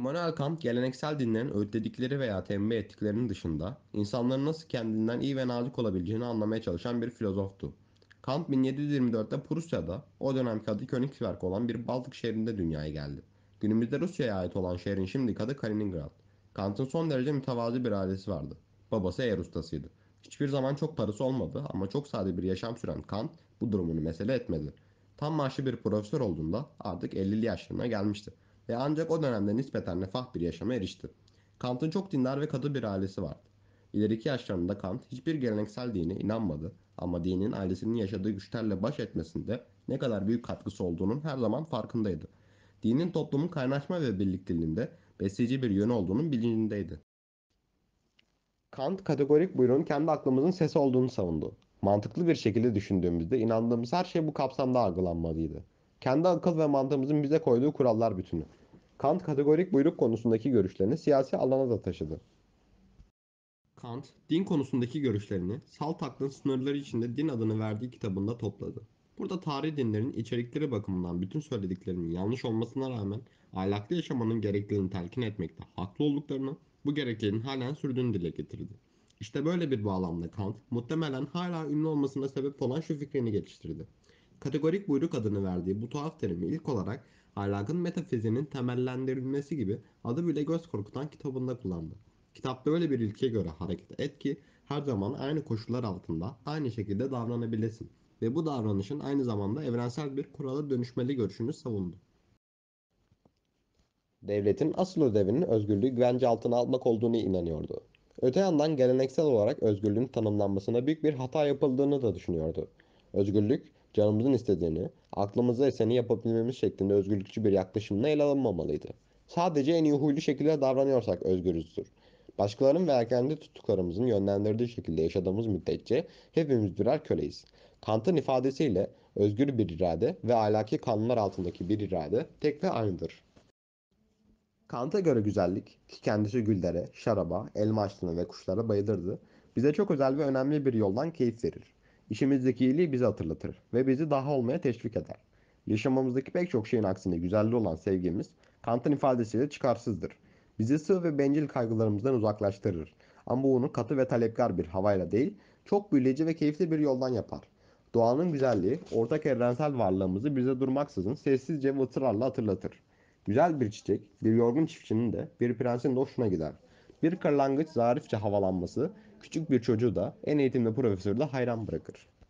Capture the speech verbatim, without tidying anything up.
Immanuel Kant, geleneksel dinlerin öğütledikleri veya tembih ettiklerinin dışında insanların nasıl kendinden iyi ve nazik olabileceğini anlamaya çalışan bir filozoftu. Kant bin yedi yüz yirmi dörtte Prusya'da, o dönemki adı Königsberg olan bir Baltık şehrinde dünyaya geldi. Günümüzde Rusya'ya ait olan şehrin şimdiki adı Kaliningrad. Kant'ın son derece mütevazı bir ailesi vardı. Babası eğer ustasıydı. Hiçbir zaman çok parası olmadı ama çok sade bir yaşam süren Kant bu durumunu mesele etmedi. Tam maaşlı bir profesör olduğunda artık ellili yaşlarına gelmişti ve ancak o dönemde nispeten refah bir yaşama erişti. Kant'ın çok dindar ve katı bir ailesi vardı. İleriki yaşlarında Kant hiçbir geleneksel dine inanmadı ama dinin ailesinin yaşadığı güçlerle baş etmesinde ne kadar büyük katkısı olduğunun her zaman farkındaydı. Dinin toplumun kaynaşma ve birlikteliğinde besleyici bir yönü olduğunun bilincindeydi. Kant, kategorik buyruğun kendi aklımızın sesi olduğunu savundu. Mantıklı bir şekilde düşündüğümüzde inandığımız her şey bu kapsamda algılanmalıydı. Kendi akıl ve mantığımızın bize koyduğu kurallar bütünü. Kant, kategorik buyruk konusundaki görüşlerini siyasi alana da taşıdı. Kant, din konusundaki görüşlerini salt aklın sınırları içinde din adını verdiği kitabında topladı. Burada tarih dinlerin içerikleri bakımından bütün söylediklerinin yanlış olmasına rağmen ahlaklı yaşamanın gerekliliğini telkin etmekte haklı olduklarını, bu gerekliliğin halen sürdüğünü dile getirdi. İşte böyle bir bağlamda Kant, muhtemelen hala ünlü olmasına sebep olan şu fikrini geliştirdi. Kategorik buyruk adını verdiği bu tuhaf terimi ilk olarak ahlakın metafizinin temellendirilmesi gibi adı bile göz korkutan kitabında kullandı. Kitapta öyle bir ilkeye göre hareket et ki her zaman aynı koşullar altında aynı şekilde davranabilesin ve bu davranışın aynı zamanda evrensel bir kurala dönüşmeli görüşünü savundu. Devletin asıl ödevinin özgürlüğü güvence altına almak olduğunu inanıyordu. Öte yandan geleneksel olarak özgürlüğün tanımlanmasına büyük bir hata yapıldığını da düşünüyordu. Özgürlük, canımızın istediğini, aklımıza eseni yapabilmemiz şeklinde özgürlükçü bir yaklaşımla ele alınmamalıydı. Sadece en iyi huylu şekilde davranıyorsak özgürüzdür. Başkalarının veya kendi tuttuklarımızın yönlendirdiği şekilde yaşadığımız müddetçe hepimiz birer köleyiz. Kant'ın ifadesiyle özgür bir irade ve ahlaki kanunlar altındaki bir irade tek ve aynıdır. Kant'a göre güzellik, ki kendisi güllere, şaraba, elma ağaçlarına ve kuşlara bayılırdı, bize çok özel ve önemli bir yoldan keyif verir. İşimizdeki iyiliği bize hatırlatır ve bizi daha olmaya teşvik eder. Yaşamamızdaki pek çok şeyin aksine güzelliği olan sevgimiz, Kant'ın ifadesiyle çıkarsızdır. Bizi sığ ve bencil kaygılarımızdan uzaklaştırır. Ama bunu katı ve talepkar bir havayla değil, çok büyüleyici ve keyifli bir yoldan yapar. Doğanın güzelliği, ortak evrensel varlığımızı bize durmaksızın sessizce ve ısrarla hatırlatır. Güzel bir çiçek, bir yorgun çiftçinin de, bir prensin de hoşuna gider. Bir kırlangıç zarifçe havalanması, küçük bir çocuğu da, en eğitimli profesörü de hayran bırakır.